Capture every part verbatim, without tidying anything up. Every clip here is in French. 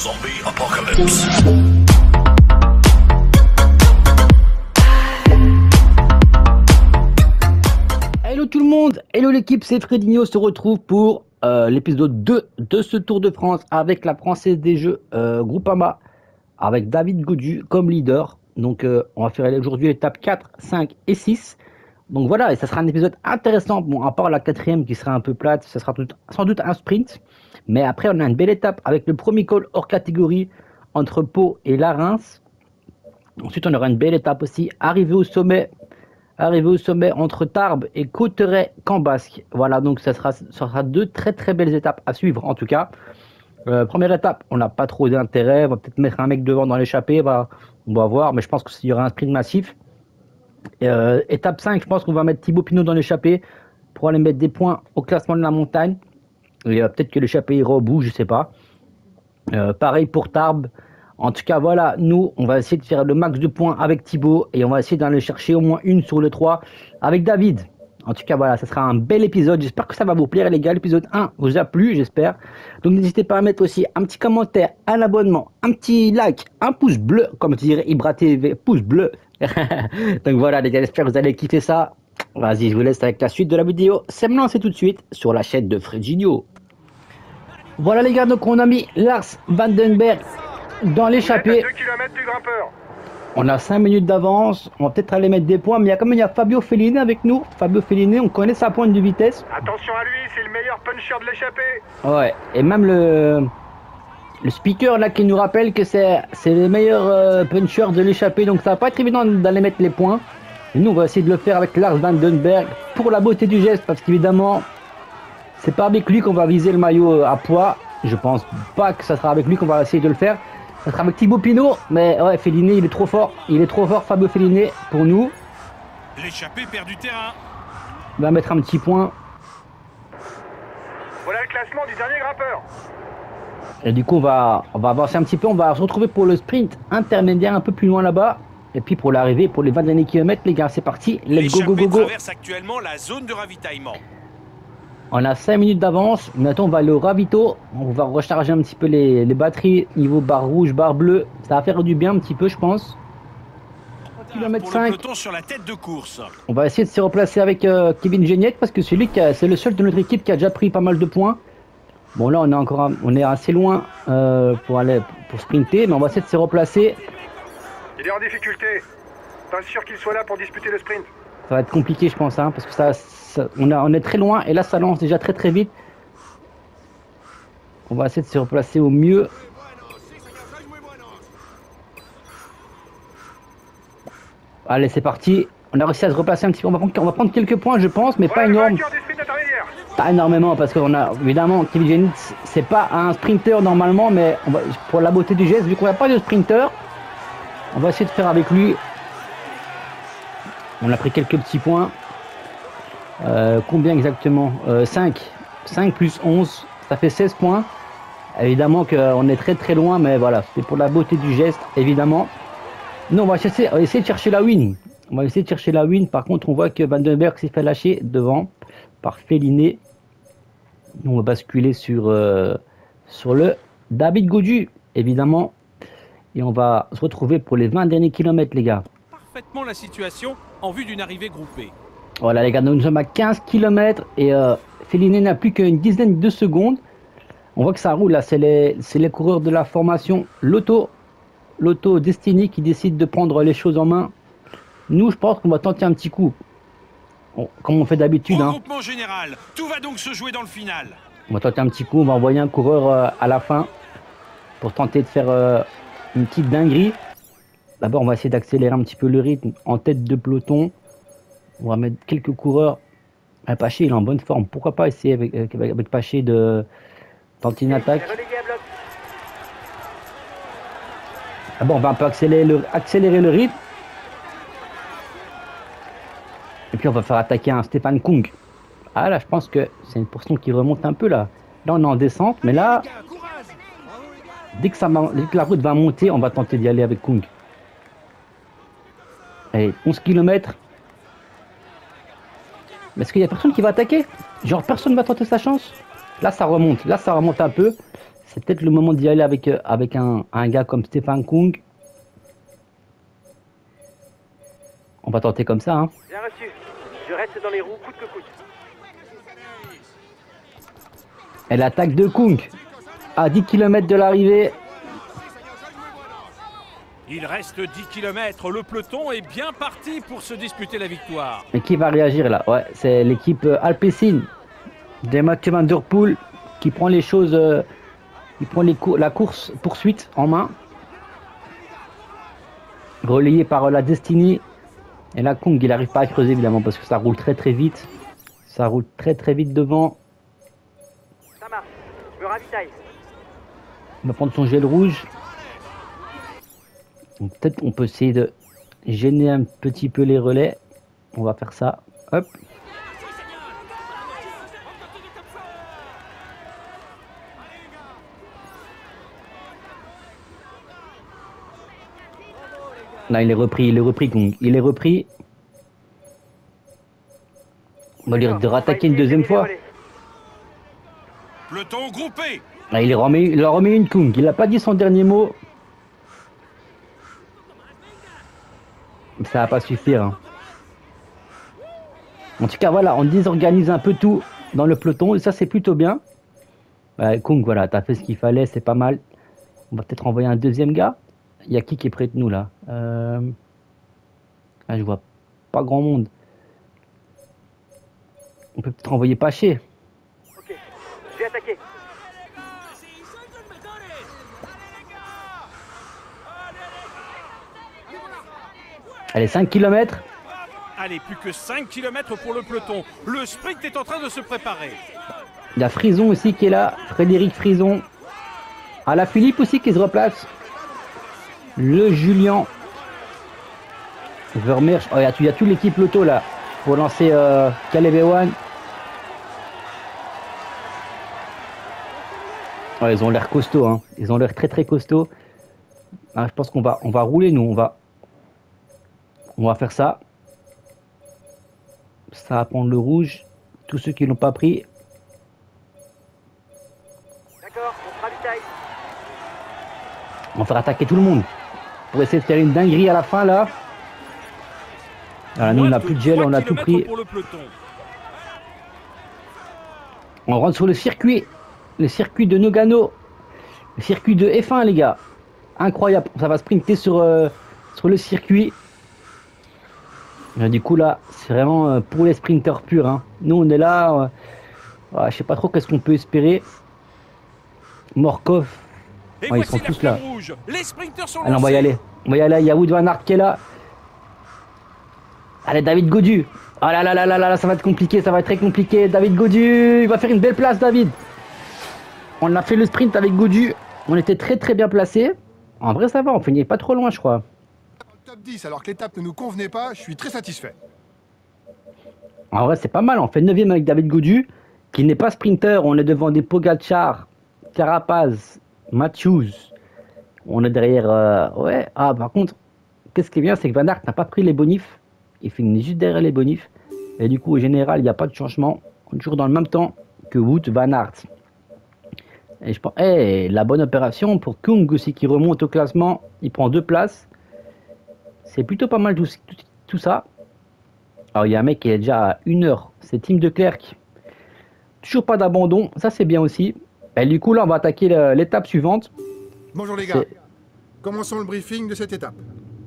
Zombie Apocalypse. Hello tout le monde, hello l'équipe, c'est Fredinho, se retrouve pour euh, l'épisode deux de ce Tour de France avec la Française des Jeux euh, Groupama, avec David Gaudu comme leader. Donc euh, on va faire aujourd'hui l'étape quatre, cinq et six. Donc voilà, et ça sera un épisode intéressant, bon à part la quatrième qui sera un peu plate, ça sera tout, sans doute un sprint. Mais après on a une belle étape avec le premier col hors catégorie entre Pau et la Reims. Ensuite on aura une belle étape aussi, arrivée au sommet. Arrivé au sommet entre Tarbes et Cauterets-Cambasque. Voilà, donc ça sera, ça sera deux très très belles étapes à suivre en tout cas. Euh, première étape, on n'a pas trop d'intérêt. On va peut-être mettre un mec devant dans l'échappée. Bah, on va voir, mais je pense qu'il y aura un sprint massif. Euh, étape cinq, je pense qu'on va mettre Thibaut Pinot dans l'échappée pour aller mettre des points au classement de la montagne. Et euh, peut-être que l'échappée ira au bout, je sais pas. Euh, pareil pour Tarbes. En tout cas, voilà, nous, on va essayer de faire le max de points avec Thibaut et on va essayer d'aller chercher au moins une sur le trois avec David. En tout cas, voilà, ça sera un bel épisode. J'espère que ça va vous plaire, les gars. L'épisode un vous a plu, j'espère. Donc, n'hésitez pas à mettre aussi un petit commentaire, un abonnement, un petit like, un pouce bleu, comme dirait Ibra T V, pouce bleu. Donc, voilà, les gars, j'espère que vous allez kiffer ça. Vas-y, je vous laisse avec la suite de la vidéo. C'est maintenant, c'est tout de suite sur la chaîne de Fredinho. Voilà, les gars, donc on a mis Lars Vandenberg dans l'échappée. On a cinq minutes d'avance, on va peut-être aller mettre des points, mais il y a quand même il y a Fabio Fellini avec nous. Fabio Fellini, on connaît sa pointe de vitesse. Attention à lui, c'est le meilleur puncher de l'échappée. Ouais, et même le, le speaker là qui nous rappelle que c'est le meilleur euh, puncher de l'échappée, donc ça va pas être évident d'aller mettre les points. Et nous on va essayer de le faire avec Lars Vandenberg pour la beauté du geste, parce qu'évidemment, c'est pas avec lui qu'on va viser le maillot à poids. Je pense pas que ça sera avec lui qu'on va essayer de le faire. Ça sera avec Thibaut Pinot, mais ouais, Fellini, il est trop fort. Il est trop fort, Fabio Fellini, pour nous. L'échappée perd du terrain. On va mettre un petit point. Voilà le classement du dernier grimpeur. Et du coup, on va, on va avancer un petit peu. On va se retrouver pour le sprint intermédiaire un peu plus loin là-bas. Et puis pour l'arrivée, pour les vingt derniers kilomètres, les gars, c'est parti. Let's go, go, go, go. Traverse actuellement la zone de ravitaillement. On a cinq minutes d'avance. Maintenant, on va aller au ravito. On va recharger un petit peu les, les batteries niveau barre rouge, barre bleue. Ça va faire du bien un petit peu, je pense. kilomètre cinq. Sur la tête de course. On va essayer de se replacer avec euh, Kevin Geniette parce que c'est lui qui c'est le seul de notre équipe qui a déjà pris pas mal de points. Bon là, on est encore, on est assez loin euh, pour aller pour sprinter, mais on va essayer de se replacer. Il est en difficulté. Pas sûr qu'il soit là pour disputer le sprint. Ça va être compliqué, je pense, hein, parce que ça, ça on, a, on est très loin et là, ça lance déjà très très vite. On va essayer de se replacer au mieux. Allez, c'est parti. On a réussi à se replacer un petit peu. On va prendre, on va prendre quelques points, je pense, mais voilà pas énorme. Pas énormément, parce qu'on a évidemment Kevin Geniette, c'est pas un sprinter normalement, mais on va, pour la beauté du geste, vu qu'on n'a pas de sprinter, on va essayer de faire avec lui. On a pris quelques petits points. Euh, combien exactement euh, cinq. cinq plus onze, ça fait seize points. Évidemment qu'on est très très loin, mais voilà, c'est pour la beauté du geste, évidemment. Nous, on va, chercher, on va essayer de chercher la win. On va essayer de chercher la win. Par contre, on voit que Vandenberg s'est fait lâcher devant par Fellini. Nous, on va basculer sur, euh, sur le David Gaudu, évidemment. Et on va se retrouver pour les vingt derniers kilomètres, les gars. Parfaitement la situation en vue d'une arrivée groupée. Voilà, les gars, nous sommes à quinze kilomètres et euh, Fellini n'a plus qu'une dizaine de secondes. On voit que ça roule là, c'est les, les coureurs de la formation Lotto, Lotto Destiny qui décident de prendre les choses en main. Nous, je pense qu'on va tenter un petit coup, on, comme on fait d'habitude. Hein. Regroupement général, tout va donc se jouer dans le final. On va tenter un petit coup, on va envoyer un coureur euh, à la fin pour tenter de faire euh, une petite dinguerie. D'abord, on va essayer d'accélérer un petit peu le rythme en tête de peloton. On va mettre quelques coureurs. Ah, Paché, il est en bonne forme. Pourquoi pas essayer avec, avec, avec Paché de tenter une attaque. Ah bon, on va un peu accélérer le, accélérer le rythme. Et puis, on va faire attaquer un Stéphane Kung. Ah là, je pense que c'est une portion qui remonte un peu là. Là, on est en descente, mais là, dès que, ça, dès que la route va monter, on va tenter d'y aller avec Kung. Allez, onze kilomètres. Mais est-ce qu'il y a personne qui va attaquer? Genre personne va tenter sa chance? Là ça remonte, là ça remonte un peu. c'est peut-être le moment d'y aller avec, euh, avec un, un gars comme Stéphane Kung. On va tenter comme ça. Hein. Bien reçu. Je reste dans les roues coûte que coûte. Et l'attaque de Kung à dix kilomètres de l'arrivée. Il reste dix kilomètres. Le peloton est bien parti pour se disputer la victoire. Et qui va réagir là? Ouais, c'est l'équipe euh, Alpecin de Mathieu Van Der Poel qui prend les choses, euh, qui prend les cour la course poursuite en main. Relayé par euh, la Destiny. Et là, Kung, il n'arrive pas à creuser évidemment parce que ça roule très très vite. Ça roule très très vite devant. Ça marche. Je me ravitaille. Il va prendre son gel rouge. Peut-être on peut essayer de gêner un petit peu les relais. On va faire ça. Hop. Là, il est repris, il est repris, Kung. Il est repris. On va lui de rattaquer une deuxième fois. Peloton groupé. Là, il, remet, il en remet une, Kung. Il n'a pas dit son dernier mot. Ça va pas suffire. Hein. En tout cas, voilà, on désorganise un peu tout dans le peloton. Et ça, c'est plutôt bien. Ouais, Kung, voilà, t'as fait ce qu'il fallait, c'est pas mal. On va peut-être envoyer un deuxième gars. Il y a qui qui est près de nous, là euh... ah, je vois pas grand monde. On peut peut-être envoyer Paché. Ok, je vais attaquer. Allez, cinq kilomètres. Allez, plus que cinq kilomètres pour le peloton. Le sprint est en train de se préparer. Il y a Frison aussi qui est là. Frédéric Frison. Ah, la Philippe aussi qui se replace. Le Julien. Vermeersch. Oh, il y a, il y a toute l'équipe Lotto là. Pour lancer euh, Caleb Ewan. Oh, ils ont l'air costauds. Hein. Ils ont l'air très très costauds. Ah, je pense qu'on va, on va rouler nous. On va, on va faire ça. Ça va prendre le rouge. Tous ceux qui l'ont pas pris. D'accord, on se ravitaille. On va faire attaquer tout le monde. Pour essayer de faire une dinguerie à la fin là. Voilà, nous on n'a plus de gel, on a tout pris. On rentre sur le circuit. Le circuit de Nogano. Le circuit de F un les gars. Incroyable. Ça va sprinter sur, euh, sur le circuit. Et du coup là, c'est vraiment euh, pour les sprinters purs. Hein. Nous on est là. Euh, ouais, je sais pas trop qu'est-ce qu'on peut espérer. Morkov. Ouais, ils sont tous là. Les sprinters sont Allez, on va y aller. On va y aller. Il y a Wout van Aert qui est là. Allez, David Gaudu. Ah oh là là là là là, ça va être compliqué, ça va être très compliqué. David Gaudu, il va faire une belle place, David. On a fait le sprint avec Gaudu. On était très très bien placés. En vrai, ça va, on finit pas trop loin, je crois. Top dix, alors que l'étape ne nous convenait pas, je suis très satisfait. En vrai, c'est pas mal. On fait neuvième avec David Gaudu, qui n'est pas sprinter. On est devant des Pogacar, Carapaz, Matthews. On est derrière. Euh, ouais. Ah, par contre, qu'est-ce qui est bien, c'est que Van Aert n'a pas pris les bonifs. Il finit juste derrière les bonifs. Et du coup, au général, il n'y a pas de changement. On est toujours dans le même temps que Wout van Aert. Et je pense, hey, la bonne opération pour Kung aussi qui remonte au classement. Il prend deux places. C'est plutôt pas mal tout, tout, tout ça. Alors, il y a un mec qui est déjà à une heure. C'est Tim de Klerk. Toujours pas d'abandon. Ça, c'est bien aussi. Et du coup, là, on va attaquer l'étape suivante. Bonjour les gars. Commençons le briefing de cette étape.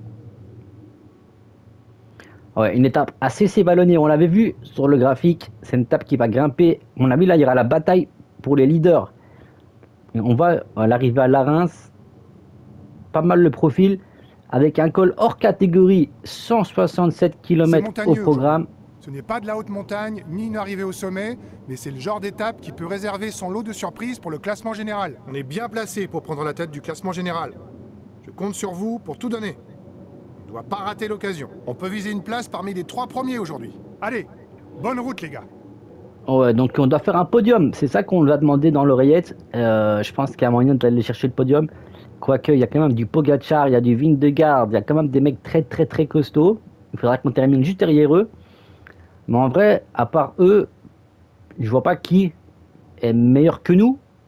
Ouais, une étape assez ballonnée. On l'avait vu sur le graphique. C'est une étape qui va grimper. À mon avis, là, il y aura la bataille pour les leaders. Et on va à l'arrivée à Larins. Pas mal le profil. Avec un col hors catégorie. cent soixante-sept kilomètres au programme. Ce n'est pas de la haute montagne, ni une arrivée au sommet, mais c'est le genre d'étape qui peut réserver son lot de surprises pour le classement général. On est bien placé pour prendre la tête du classement général. Je compte sur vous pour tout donner. On ne doit pas rater l'occasion. On peut viser une place parmi les trois premiers aujourd'hui. Allez, bonne route les gars. Ouais, donc on doit faire un podium. C'est ça qu'on nous a demandé dans l'oreillette. Euh, je pense qu'il y a moyen d'aller chercher le podium. Quoique, il y a quand même du Pogacar, il y a du Vingegaard, il y a quand même des mecs très très très costauds. Il faudra qu'on termine juste derrière eux. Mais en vrai, à part eux, je vois pas qui est meilleur que nous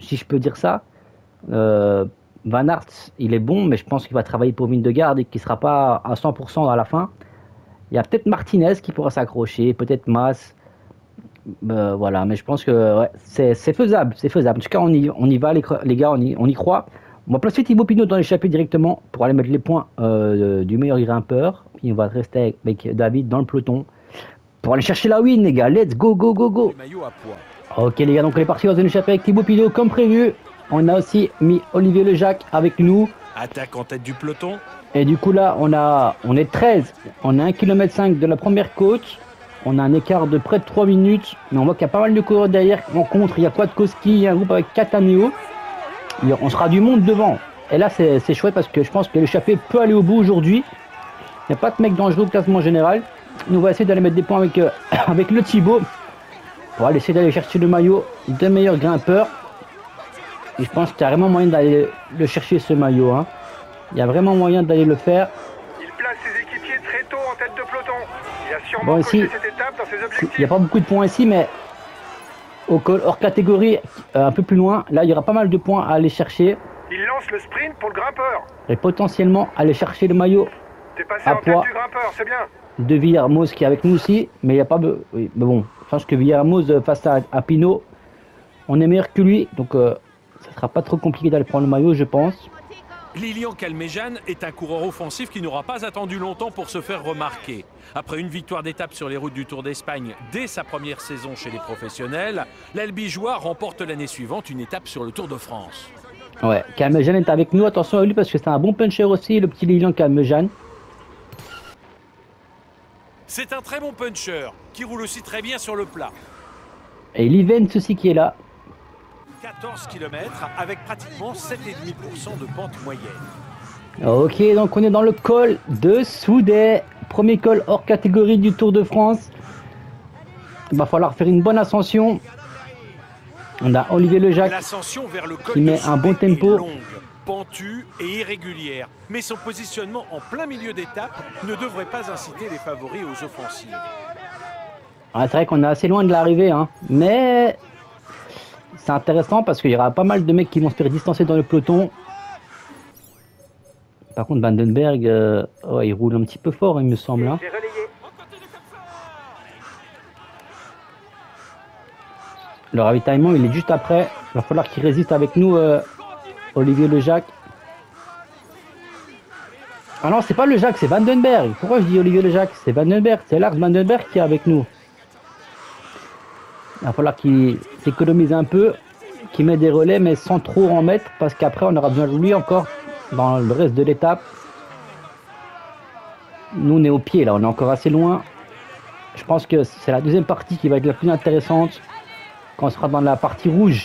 si je peux dire ça. Euh, Van Aert, il est bon, mais je pense qu'il va travailler pour Vingegaard et qu'il ne sera pas à cent pour cent à la fin. Il y a peut-être Martinez qui pourra s'accrocher, peut-être Mas. Euh, voilà, mais je pense que ouais, c'est faisable, c'est faisable. En tout cas, on y, on y va, les, les gars, on y, on y croit. On va placer Thibaut Pinot dans l'échappée directement pour aller mettre les points euh, du meilleur grimpeur. Puis on va rester avec David dans le peloton pour aller chercher la win, les gars. Let's go, go, go, go. Ok, les gars, donc on est parti dans une échappée avec Thibaut Pinot comme prévu. On a aussi mis Olivier Lejac avec nous. Attaque en tête du peloton. Et du coup, là, on, a, on est treize. On a un kilomètre cinq de la première côte. On a un écart de près de trois minutes. Mais on voit qu'il y a pas mal de coureurs derrière. En contre, il y a Kwiatkowski, il y a un groupe avec Cataneo. On sera du monde devant. Et là, c'est chouette parce que je pense que l'échappée peut aller au bout aujourd'hui. Il n'y a pas de mec dangereux au classement général. Nous, on va essayer d'aller mettre des points avec, euh, avec le Thibaut. On va essayer d'aller chercher le maillot de meilleur grimpeur. Et je pense qu'il y a vraiment moyen d'aller le chercher, ce maillot. Hein. Il y a vraiment moyen d'aller le faire. Il place ses équipiers très tôt en tête de peloton. Il a sûrement Bon, ici, cette étape dans ses objectifs. il n'y a pas beaucoup de points ici, mais au col hors catégorie, euh, un peu plus loin, là, il y aura pas mal de points à aller chercher. Il lance le sprint pour le grimpeur. Et potentiellement aller chercher le maillot T'es passé à en tête poids du grimpeur, c'est bien. de Villarmoz qui est avec nous aussi. Mais il n'y a pas de... Oui, mais bon, je pense que Villarmoz face à, à Pinot, on est meilleur que lui. Donc, euh, ça sera pas trop compliqué d'aller prendre le maillot, je pense. Lilian Calmejane est un coureur offensif qui n'aura pas attendu longtemps pour se faire remarquer. Après une victoire d'étape sur les routes du Tour d'Espagne dès sa première saison chez les professionnels, l'Albigeois remporte l'année suivante une étape sur le Tour de France. Ouais, Calmejane est avec nous, attention à lui parce que c'est un bon puncher aussi, le petit Lilian Calmejane. C'est un très bon puncher qui roule aussi très bien sur le plat. Et Livens aussi qui est là. quatorze kilomètres avec pratiquement sept virgule cinq pour cent de pente moyenne. Ok, donc on est dans le col de Soudet. Premier col hors catégorie du Tour de France. Il va falloir faire une bonne ascension. On a Olivier Lejac L'ascension vers le col qui met un bon tempo. est longue, pentue et irrégulière. Mais son positionnement en plein milieu d'étape ne devrait pas inciter les favoris aux offensives. Ah, c'est vrai qu'on est assez loin de l'arrivée, hein. Mais c'est intéressant parce qu'il y aura pas mal de mecs qui vont se faire distancer dans le peloton. Par contre, Vandenberg, euh, oh, il roule un petit peu fort, il me semble. Hein. J'ai relayé. Le ravitaillement, il est juste après. Il va falloir qu'il résiste avec nous, euh, Olivier Lejac. Ah non, c'est pas Lejac, c'est Vandenberg. Pourquoi je dis Olivier Lejac? C'est Vandenberg, c'est Lars Vandenberg qui est avec nous. Il va falloir qu'il s'économise un peu, qu'il mette des relais, mais sans trop en mettre, parce qu'après, on aura besoin de lui encore dans le reste de l'étape. Nous, on est au pied, là, on est encore assez loin. Je pense que c'est la deuxième partie qui va être la plus intéressante, quand on sera dans la partie rouge.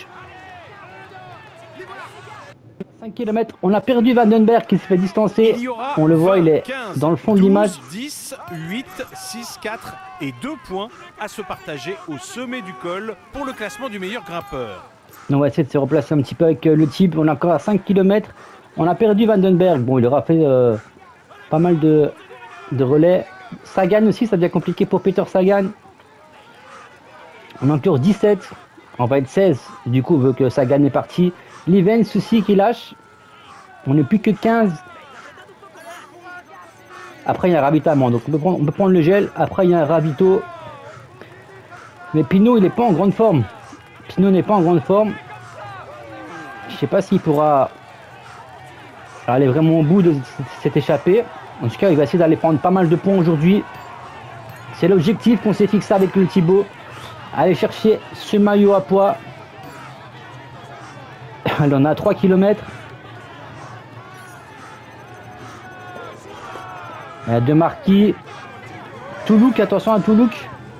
cinq kilomètres, on a perdu Vandenberg qui se fait distancer. On le voit, il est dans le fond de l'image. dix, huit, six, quatre et deux points à se partager au sommet du col pour le classement du meilleur grimpeur. On va essayer de se replacer un petit peu avec euh, le type. On est encore à cinq kilomètres. On a perdu Vandenberg. Bon, il aura fait euh, pas mal de, de relais. Sagan aussi, ça devient compliqué pour Peter Sagan. On a encore dix-sept. On va être seize. Du coup, vu que Sagan est parti. Livens aussi qui lâche. On n'est plus que quinze. Après, il y a un ravitaillement. Donc, on peut prendre, on peut prendre le gel. Après, il y a un ravito. Mais Pinot, il n'est pas en grande forme. Pinot n'est pas en grande forme. Je ne sais pas s'il pourra aller vraiment au bout de cette échappée. En tout cas, il va essayer d'aller prendre pas mal de points aujourd'hui. C'est l'objectif qu'on s'est fixé avec le Thibaut. Aller chercher ce maillot à poids. On a trois kilomètres. Il y a deux marquis. Toulouk, attention à Toulouk.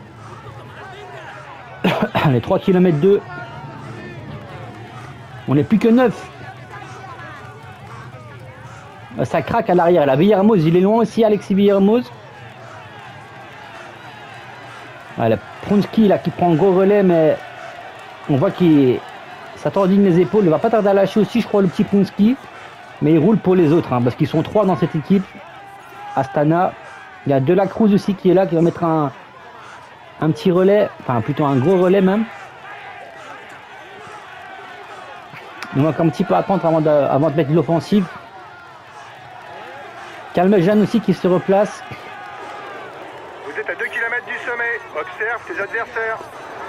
Les trois kilomètres deux. On n'est plus que neuf. Ça craque à l'arrière. La Villarmoz, il est loin aussi, Alexis Villarmoz. Voilà, Prunski là qui prend un gros relais, mais on voit qu'il s'attendine les épaules. Il va pas tarder à lâcher aussi, je crois, le petit Prunski. Mais il roule pour les autres, hein, parce qu'ils sont trois dans cette équipe. Astana. Il y a Delacruz aussi qui est là, qui va mettre un, un petit relais, enfin plutôt un gros relais même. Il manque un petit peu à attendre avant de, avant de mettre l'offensive. Calmejean aussi qui se replace. Vous êtes à deux kilomètres du sommet. Observe tes adversaires.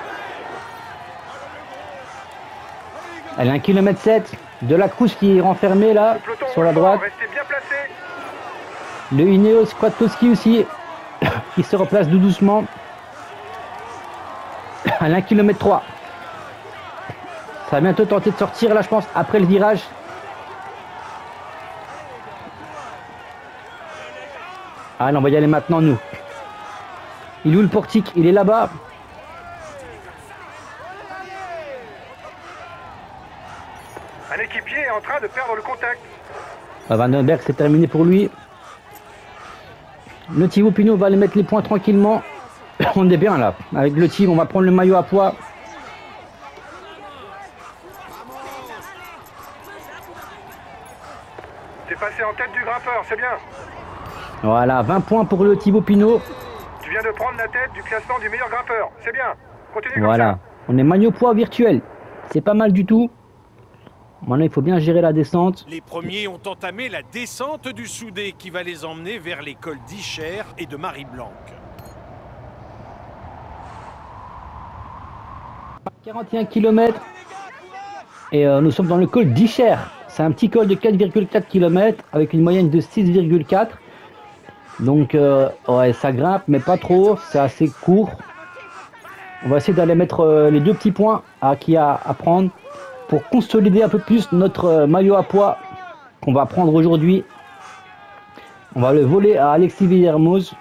Elle est à un kilomètre sept de la Cruz qui est renfermée là, Le peloton sur la roule droite. fort, restez bien placés. Le Ineos Kwiatkowski aussi, qui se replace tout doucement. Elle est à un kilomètre trois. Ça va bientôt tenter de sortir là, je pense, après le virage. Allez, on va y aller maintenant, nous. Il est où le portique? Il est là-bas. Un équipier est en train de perdre le contact. Vandenberg, c'est terminé pour lui. Le Thibaut Pinot va aller mettre les points tranquillement. On est bien là. Avec le team, on va prendre le maillot à poids. T'es passé en tête du grimpeur, c'est bien. Voilà, vingt points pour le Thibaut Pinot. Tu viens de prendre la tête du classement du meilleur grimpeur, c'est bien. Continue comme Voilà, ça. on est maillot poids virtuel. C'est pas mal du tout. Maintenant, il faut bien gérer la descente. Les premiers ont entamé la descente du Soudé qui va les emmener vers les cols d'Icher et de Marie-Blanque. quarante et un kilomètres. Et euh, nous sommes dans le col d'Icher. C'est un petit col de quatre virgule quatre kilomètres avec une moyenne de six virgule quatre. Donc, euh, ouais, ça grimpe, mais pas trop. C'est assez court. On va essayer d'aller mettre euh, les deux petits points à, qui a à prendre pour consolider un peu plus notre euh, maillot à poids qu'on va prendre aujourd'hui. On va le voler à Alexis Villermoz.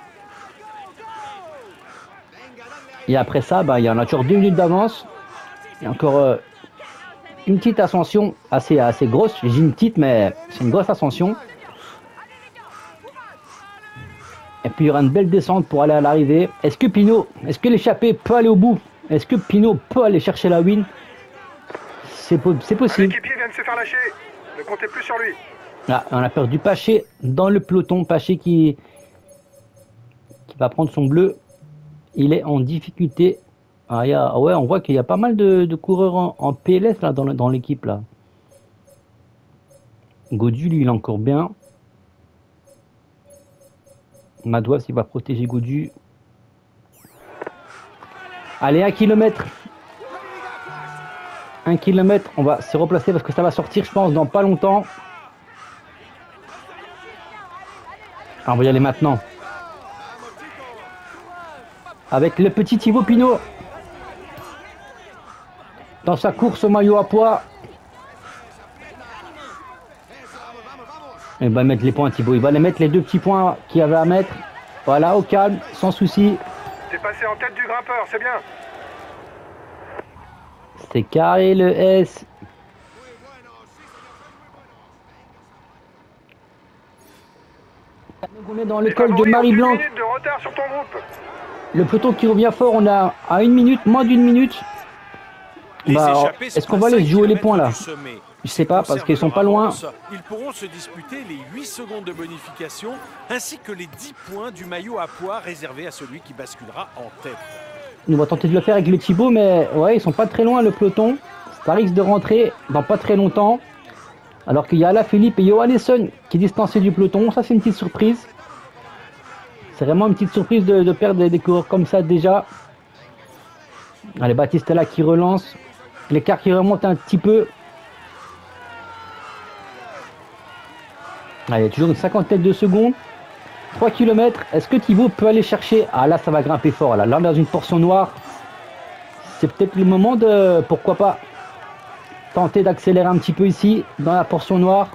Et après ça, bah, il y en a toujours deux minutes d'avance. Il y a encore euh, une petite ascension assez, assez grosse. J'ai dit une petite, mais c'est une grosse ascension. Et puis il y aura une belle descente pour aller à l'arrivée. Est-ce que Pinot, est-ce que l'échappée peut aller au bout? Est-ce que Pinot peut aller chercher la win? C'est po possible. L'équipier vient de se faire lâcher. Ne comptez plus sur lui. Ah, on a perdu Paché dans le peloton. Paché qui, qui va prendre son bleu. Il est en difficulté. Ah, il y a, ouais, on voit qu'il y a pas mal de, de coureurs en, en P L S là, dans, dans l'équipe là. Godu, lui, il est encore bien. Madouas, il va protéger Godu. Allez, un kilomètre. Un kilomètre. On va se replacer parce que ça va sortir, je pense, dans pas longtemps. Alors, on va y aller maintenant. Avec le petit Thibaut Pinot. Dans sa course au maillot à poids. Il va mettre les points, Thibaut. Il va les mettre, les deux petits points qu'il y avait à mettre. Voilà, au calme, sans souci. T'es passé en tête du grimpeur, c'est bien. C'est carré le S. On est dans le Les col de favoris ont Marie-Blanque. une minute de retard sur ton groupe. Le peloton qui revient fort, on a à une minute, moins d'une minute. Les Bah, échappés est-ce sont qu'on à va les cinq jouer les kilomètres points là? du sommet. Je sais pas, parce qu'ils sont pas loin. Ils pourront se disputer les huit secondes de bonification ainsi que les dix points du maillot à poids réservé à celui qui basculera en tête. On va tenter de le faire avec le Thibaut, mais ouais, ils sont pas très loin le peloton. Ça risque de rentrer dans pas très longtemps. Alors qu'il y a Alaphilippe et Johannesson qui distancent du peloton. Ça, c'est une petite surprise. C'est vraiment une petite surprise de, de perdre des, des coureurs comme ça déjà. Allez, Battistella qui relance. L'écart qui remonte un petit peu. Allez, toujours une cinquantaine de secondes. trois kilomètres. Est-ce que Thibaut peut aller chercher? Ah là, ça va grimper fort. Là, là dans une portion noire. C'est peut-être le moment de, pourquoi pas, tenter d'accélérer un petit peu ici, dans la portion noire.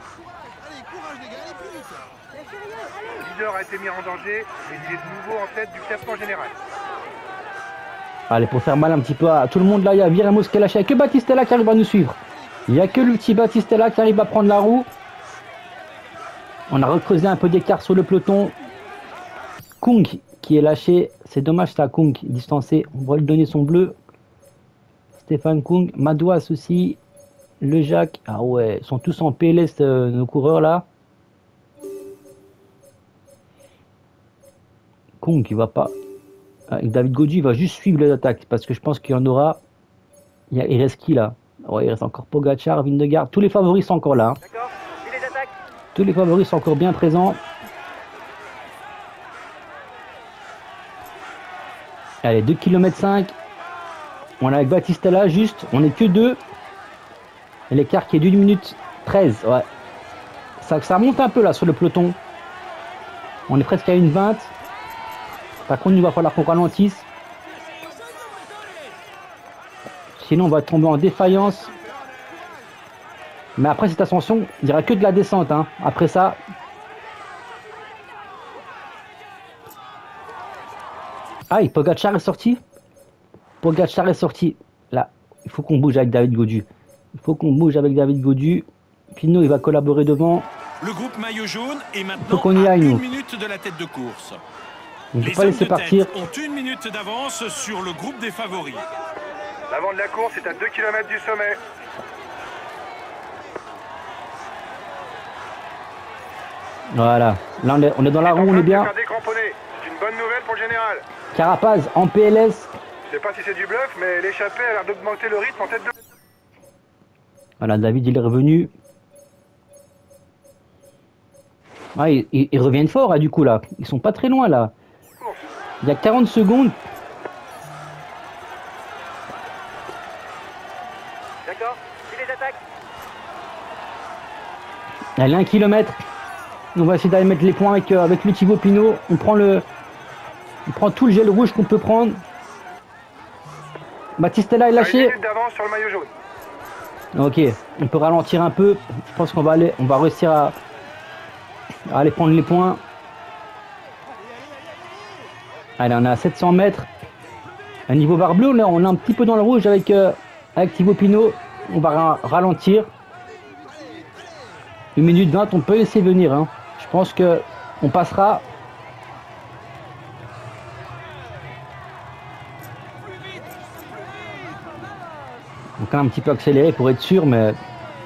Le leader a été mis en danger, mais il est de nouveau en tête du classement général. Allez, pour faire mal un petit peu à tout le monde là, il y a Villermoz qui est lâché. Il n'y a que Battistella qui arrive à nous suivre. Il n'y a que le petit Battistella qui arrive à prendre la roue. On a recreusé un peu d'écart sur le peloton. Kung qui est lâché. C'est dommage ça, Kung distancé. On va lui donner son bleu. Stéphane Kung. Madouas aussi. Le Jacques. Ah ouais, ils sont tous en P L S, euh, nos coureurs là. Kung qui va pas. Avec David Godu, il va juste suivre les attaques. Parce que je pense qu'il y en aura. Il, y a... il reste qui là? Ouais, il reste encore Pogacar, Vingegaard. Tous les favoris sont encore là. Hein. D'accord. Puis les attaques. Tous les favoris sont encore bien présents. Allez, deux kilomètres cinq. On est avec Battistella juste. On n'est que deux. Et l'écart qui est d'une minute treize. Ouais. Ça, ça monte un peu là sur le peloton. On est presque à une vingt. Par contre, il va falloir qu'on ralentisse. Sinon, on va tomber en défaillance. Mais après cette ascension, il n'y aura que de la descente. Hein. Après ça... Ah, Pogacar est sorti. Pogacar est sorti. Là, il faut qu'on bouge avec David Gaudu. Il faut qu'on bouge avec David Gaudu. Pinot, il va collaborer devant. Le groupe maillot jaune est maintenant faut qu'on y aille, à une nous. minute de la tête de course. On ne peut Les pas hommes laisser de partir. tête ont une minute d'avance sur le groupe des favoris. L'avant de la course est à deux kilomètres du sommet. Voilà. Là, on est, on est dans la Il est en roue, on train est de se bien. faire décramponner. C'est une bonne nouvelle pour le général. Carapaz en P L S. Je sais pas si c'est du bluff, mais l'échappée a l'air d'augmenter le rythme en tête de... Voilà, David, il est revenu. Ah, ils, ils- ils reviennent fort, hein, du coup, là. Ils sont pas très loin, là. course. Il y a quarante secondes. D'accord. Puis les attaques. Allez, un kilomètre. On va essayer d'aller mettre les points avec, euh, avec le Thibaut Pinot. On prend le, on prend tout le gel rouge qu'on peut prendre. Battistella est À une lâché. minute d'avance sur le maillot jaune. Ok, on peut ralentir un peu. Je pense qu'on va aller, on va réussir à, à aller prendre les points. Allez, on est à sept cents mètres. À niveau barre bleue, là, on est un petit peu dans le rouge avec, euh, avec Thibaut Pinot. On va ra- ralentir. une minute vingt, on peut laisser venir. Hein. Je pense que on passera. On va quand même un petit peu accélérer pour être sûr, mais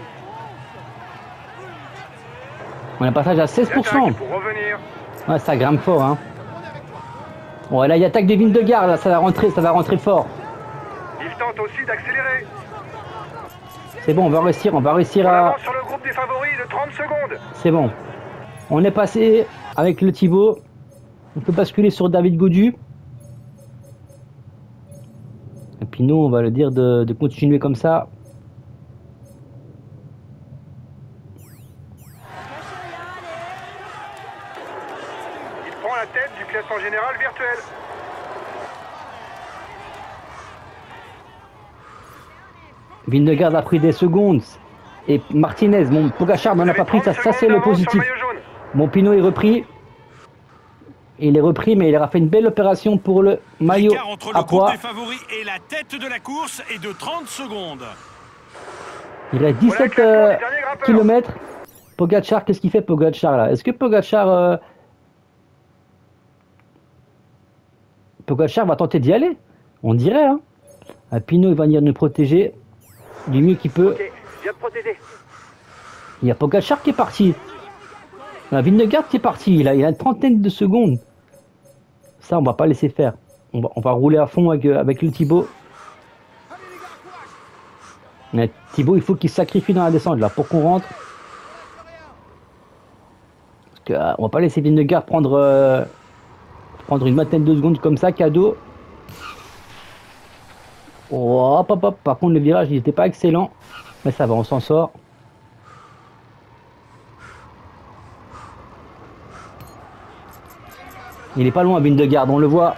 on a un passage à seize pour cent. L'attaque pour revenir. Ouais, ça grimpe fort. Hein. Bon, là, il attaque de Vingegaard, là, ça va rentrer, ça va rentrer fort. Il tente aussi d'accélérer. C'est bon, on va réussir, on va réussir On à. avance sur le groupe des favoris de trente secondes. C'est bon. On est passé avec le Thibaut. On peut basculer sur David Gaudu. Et puis nous, on va le dire de, de continuer comme ça. Il prend la tête du classement général virtuel. Vingegaard a pris des secondes. Et Martinez, mon Pogacar n'en a pas pris, ça, ça c'est le positif. Mon Pinot est repris. Il est repris, mais il aura fait une belle opération pour le maillot L'écart entre le à groupe poids. des favoris et la tête de la course est de trente secondes. Il reste dix-sept euh, kilomètres. Pogacar, qu'est-ce qu'il fait Pogacar là? Est-ce que Pogacar euh... Pogacar va tenter d'y aller? On dirait, hein. Ah, Pinot, il va venir nous protéger du mieux qu'il peut. Ok. Je viens de protéger. Il y a Pogacar qui est parti. Il y a Vingegaard qui est parti. Il a, il a une trentaine de secondes. Ça, on va pas laisser faire. On va, on va rouler à fond avec, euh, avec le Thibaut. Mais Thibaut, il faut qu'il se sacrifie dans la descente là pour qu'on rentre. Parce que, euh, on va pas laisser Vingegaard prendre, euh, prendre une vingtaine de secondes comme ça, cadeau. Oh, hop, hop, hop. Par contre, le virage, il n'était pas excellent. Mais ça va, on s'en sort. Il est pas loin, Vingegaard, on le voit.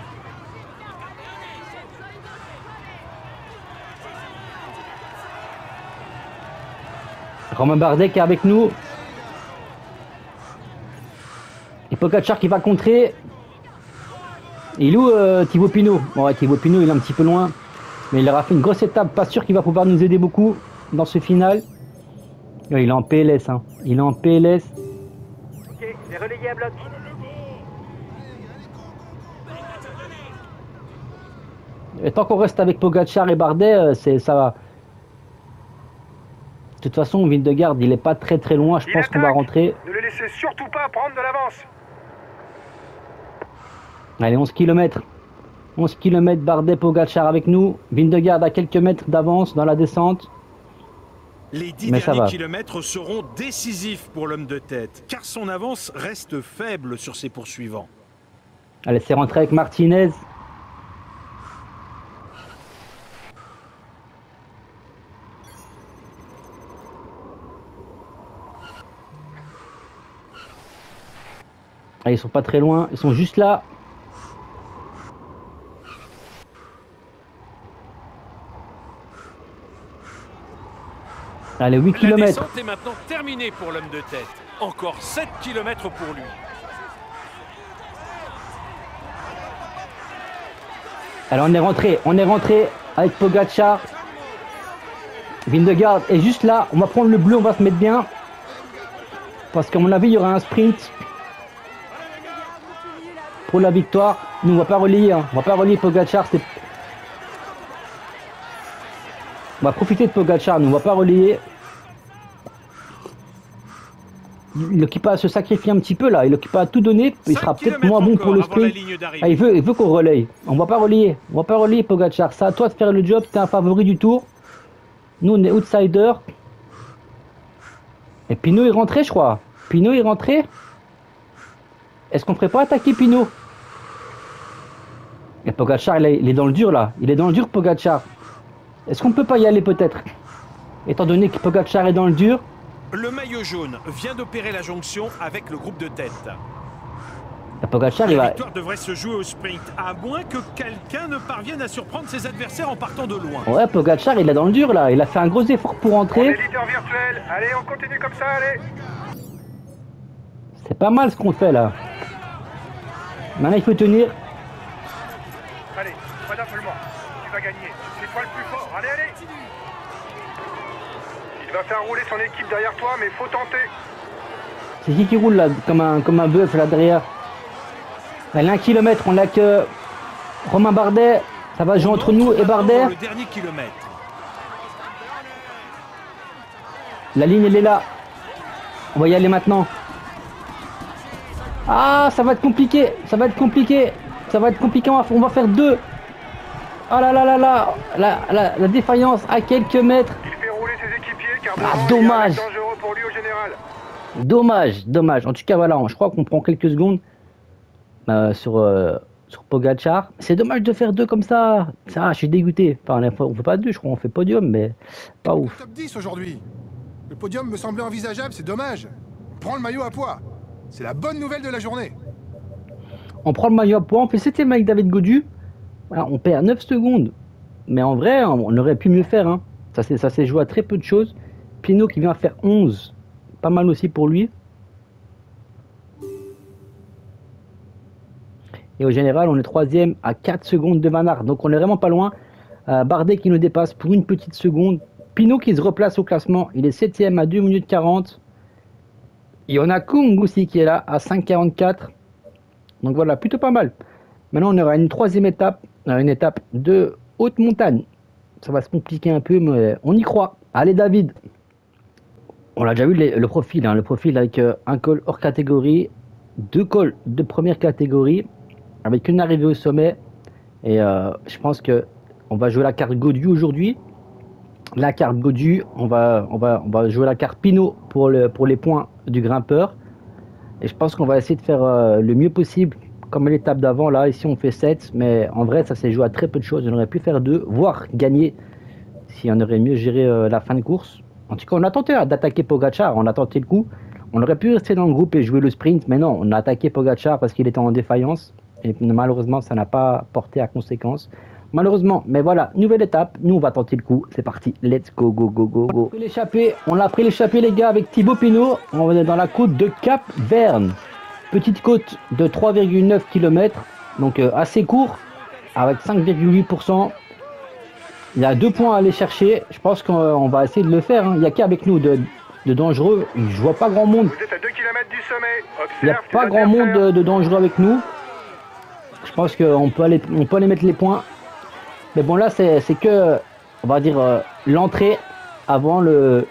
Romain Bardet qui est avec nous. Et Pogacar qui va contrer. Il est où euh, Thibaut Pinot? Bon, ouais, Thibaut Pinot, il est un petit peu loin. Mais il aura fait une grosse étape. Pas sûr qu'il va pouvoir nous aider beaucoup dans ce final. Ouais, il est en P L S. Hein. Il est en P L S. Ok, j'ai relayé à bloc. Et tant qu'on reste avec Pogacar et Bardet, euh, c'est ça va. De toute façon, Vingegaard, il est pas très très loin. Je Il pense qu'on va attaque. rentrer. Ne le laissez surtout pas prendre de l'avance. Allez, onze kilomètres. onze kilomètres, Bardet, Pogacar avec nous. Vingegaard à quelques mètres d'avance dans la descente. Les dix Mais ça derniers va. kilomètres seront décisifs pour l'homme de tête, car son avance reste faible sur ses poursuivants. Allez, c'est rentré avec Martinez. Ah, ils sont pas très loin, ils sont juste là. Allez, huit La kilomètres. descente est maintenant terminée pour l'homme de tête. Encore sept kilomètres pour lui. Alors on est rentré, on est rentré avec Pogacar. Vingegaard est juste là, on va prendre le bleu, on va se mettre bien. Parce qu'à mon avis, il y aura un sprint pour la victoire. Nous, on va pas relayer, hein. on va pas relayer Pogacar. C'est... On va profiter de Pogacar, nous, on va pas relayer. Il occupe à se sacrifier un petit peu là, il occupe à tout donner. Il sera peut-être moins bon pour le sprint. Ah, il veut, il veut qu'on relaye. On va pas relayer, on va pas relayer Pogacar. C'est à toi de faire le job, t'es un favori du tour. Nous, on est outsider. Et Pinot est rentré, je crois. Pinot est rentré. Est-ce qu'on ne ferait pas attaquer Pinot? Et Pogacar, il est, il est dans le dur là. Il est dans le dur, Pogacar. Est-ce qu'on peut pas y aller peut-être? Étant donné que Pogacar est dans le dur. Le maillot jaune vient d'opérer la jonction avec le groupe de tête. Et Pogacar, il La va... victoire devrait se jouer au sprint, à moins que quelqu'un ne parvienne à surprendre ses adversaires en partant de loin. Ouais, Pogacar, il est dans le dur là. Il a fait un gros effort pour On entrer. est leader virtuel. Allez, on continue comme ça, allez. C'est pas mal ce qu'on fait là. Maintenant, il faut tenir. Allez, pas d'affolement. Tu vas gagner. C'est toi le plus fort. Allez, allez. Il va faire rouler son équipe derrière toi, mais faut tenter. C'est qui qui roule là, comme un, comme un bœuf là derrière? Allez, un kilomètre, on n'a que Romain Bardet. Ça va jouer entre nous et Bardet. Le dernier kilomètre. La ligne, elle est là. On va y aller maintenant. Ah, ça va être compliqué. Ça va être compliqué. Ça va être compliqué. On va faire deux. Ah là là là là. La, la, la défaillance à quelques mètres. Il fait rouler ses équipiers car Ah, devant, dommage. il y a un dangereux pour lui au général. Dommage, dommage. En tout cas, voilà, je crois qu'on prend quelques secondes euh, sur, euh, sur Pogacar. C'est dommage de faire deux comme ça. Ça, je suis dégoûté. Enfin, on fait pas deux, je crois, on fait podium, mais pas ouf. Top dix aujourd'hui. Le podium me semblait envisageable, c'est dommage. Prends le maillot à poids. C'est la bonne nouvelle de la journée. On prend le maillot à poids, on fait septième avec David Gaudu. Voilà, on perd neuf secondes. Mais en vrai, on aurait pu mieux faire. Hein. Ça s'est joué à très peu de choses. Pinot qui vient faire onze. Pas mal aussi pour lui. Et au général, on est troisième à quatre secondes de Van Aert. Donc on est vraiment pas loin. Euh, Bardet qui nous dépasse pour une petite seconde. Pinot qui se replace au classement. Il est septième à deux minutes quarante. Et on a Kung aussi qui est là à cinq quarante-quatre. Donc voilà, plutôt pas mal. Maintenant, on aura une troisième étape. Une étape de haute montagne. Ça va se compliquer un peu, mais on y croit. Allez, David. On a déjà vu les, le profil. Hein, le profil avec euh, un col hors catégorie. Deux cols de première catégorie. Avec une arrivée au sommet. Et euh, je pense que on va jouer la carte Gaudu aujourd'hui. La carte Gaudu, on va, on, va, on va jouer la carte Pinot pour, le, pour les points du grimpeur. Et je pense qu'on va essayer de faire euh, le mieux possible. Comme l'étape d'avant, là, ici on fait sept. Mais en vrai, ça s'est joué à très peu de choses. On aurait pu faire deux, voire gagner si on aurait mieux géré euh, la fin de course. En tout cas, on a tenté hein, d'attaquer Pogacar. On a tenté le coup. On aurait pu rester dans le groupe et jouer le sprint. Mais non, on a attaqué Pogacar parce qu'il était en défaillance. Et malheureusement, ça n'a pas porté à conséquence. Malheureusement, mais voilà, nouvelle étape. Nous, on va tenter le coup. C'est parti. Let's go, go, go, go, go. L'échappée. On a pris l'échappée, les gars, avec Thibaut Pinot. On est dans la côte de Cap Verne. Petite côte de trois virgule neuf kilomètres. Donc, euh, assez court. Avec cinq virgule huit pour cent. Il y a deux points à aller chercher. Je pense qu'on va essayer de le faire. Hein. Il n'y a qu'avec nous de, de dangereux. Je vois pas grand monde. Vous êtes à deux kilomètres du sommet. Observe, Il n'y a pas grand monde de, de dangereux avec nous. Je pense qu'on peut aller, on peut aller mettre les points. Mais bon, là, c'est que, on va dire, euh, l'entrée avant le,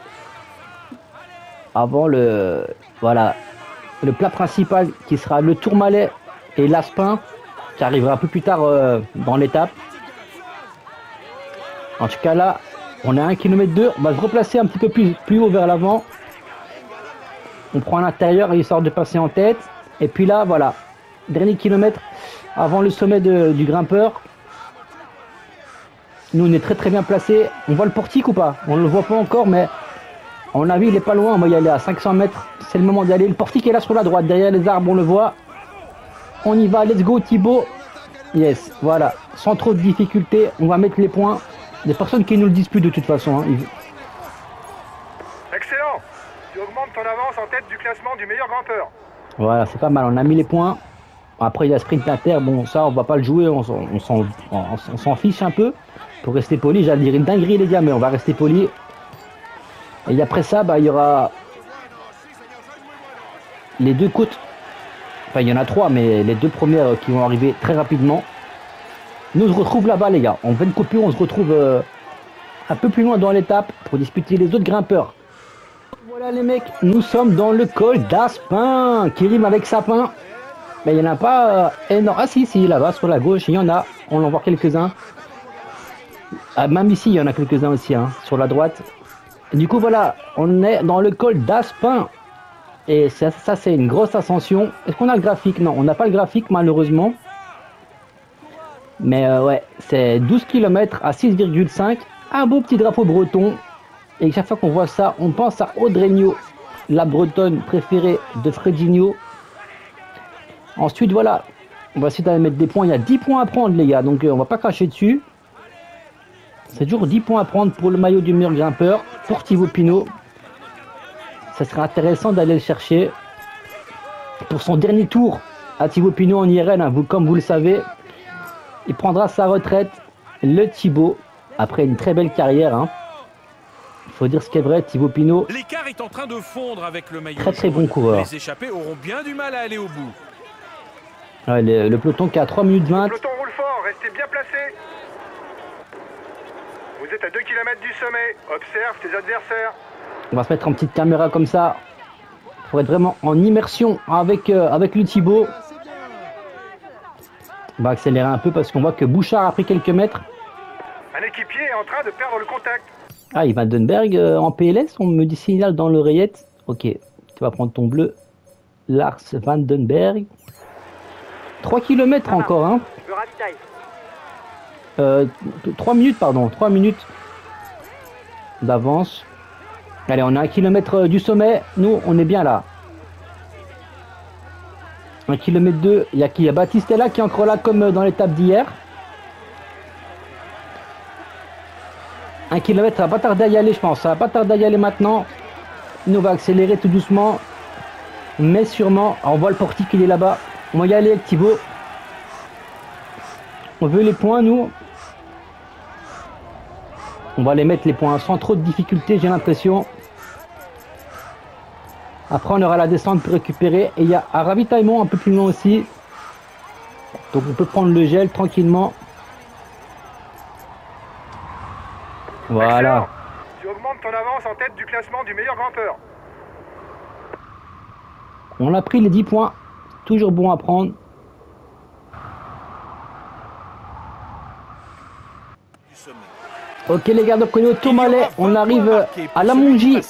avant le, voilà, le plat principal qui sera le Tourmalet et l'Aspin, qui arrivera un peu plus tard euh, dans l'étape. En tout cas, là, On est à un kilomètre deux. On va se replacer un petit peu plus, plus haut vers l'avant. On prend à l'intérieur et il sort de passer en tête. Et puis là, voilà. Dernier kilomètre avant le sommet de, du grimpeur. Nous, on est très très bien placé. On voit le portique ou pas? On ne le voit pas encore, mais à mon avis, il est pas loin. On va y aller à cinq cents mètres. C'est le moment d'y aller. Le portique est là sur la droite. Derrière les arbres, on le voit. On y va. Let's go, Thibaut. Yes, voilà. Sans trop de difficultés, on va mettre les points. Des personnes qui nous le disent plus de toute façon. Hein. Excellent. Tu augmentes ton avance en tête du classement du meilleur grimpeur. Voilà, c'est pas mal. On a mis les points. Après, il y a sprint inter. Bon, ça, on va pas le jouer. On s'en fiche un peu. Pour rester poli, j'allais dire une dinguerie, les gars, mais on va rester poli. Et après ça, bah, il y aura les deux côtes. Enfin, il y en a trois, mais les deux premières qui vont arriver très rapidement. Nous, on se retrouve là-bas, les gars. En vingt coupures, on se retrouve euh, un peu plus loin dans l'étape pour disputer les autres grimpeurs. Voilà, les mecs, nous sommes dans le col d'Aspin, qui rime avec sapin. Mais il n'y en a pas euh, énorme. Ah, si, si, là-bas, sur la gauche, il y en a. On en voit quelques-uns. Ah, même ici, il y en a quelques-uns aussi, hein, sur la droite. Et du coup, voilà, on est dans le col d'Aspin. Et ça, ça c'est une grosse ascension. Est-ce qu'on a le graphique? Non, on n'a pas le graphique, malheureusement. Mais euh, ouais, c'est douze kilomètres à six virgule cinq. Un beau petit drapeau breton. Et chaque fois qu'on voit ça, on pense à Audrey-Nio, la bretonne préférée de Fredinho. Ensuite, voilà, on va essayer d'aller mettre des points. Il y a dix points à prendre, les gars, donc euh, on va pas cracher dessus. C'est toujours dix points à prendre pour le maillot du meilleur grimpeur, pour Thibaut Pinot. Ça serait intéressant d'aller le chercher. Pour son dernier tour à Thibaut Pinot en I R L, hein, vous, comme vous le savez, il prendra sa retraite, le Thibaut, après une très belle carrière. Hein. Il faut dire ce qui est vrai, Thibaut Pinot. L'écart est en train de fondre avec le maillot. Très très bon coureur. Les échappés auront bien du mal à aller au bout. Ouais, le, le peloton qui a trois minutes vingt. Le peloton roule fort, restez bien placés. Vous êtes à deux kilomètres du sommet. Observe tes adversaires. On va se mettre en petite caméra comme ça. Il faut être vraiment en immersion avec, euh, avec le Thibaut. On va accélérer un peu parce qu'on voit que Bouchard a pris quelques mètres. Un équipier est en train de perdre le contact. Ah, il Vandenberg euh, en P L S, on me dit signal dans l'oreillette. Ok, tu vas prendre ton bleu. Lars Vandenberg. trois kilomètres encore, hein. Je ravitaille. Euh, trois minutes, pardon, trois minutes d'avance. Allez, on a un kilomètre du sommet. Nous, on est bien là. un kilomètre deux. Il y a qui? Il y a Battistella qui est encore là comme dans l'étape d'hier. un kilomètre, ça va pas tarder à y aller, je pense. Ça va pas tarder à y aller maintenant. Nous, on va accélérer tout doucement. Mais sûrement. Alors, on voit le portique, il est là-bas. On va y aller avec Thibaut. On veut les points, nous. On va les mettre les points sans trop de difficulté, j'ai l'impression. Après, on aura la descente pour récupérer. Et il y a un ravitaillement un peu plus loin aussi. Donc, on peut prendre le gel tranquillement. Voilà. Excellent. Tu augmentes ton avance en tête du classement du meilleur grimpeur. On a pris les dix points. Toujours bon à prendre. Ok les gars, donc on est au Tourmalet, on arrive à la Mongie.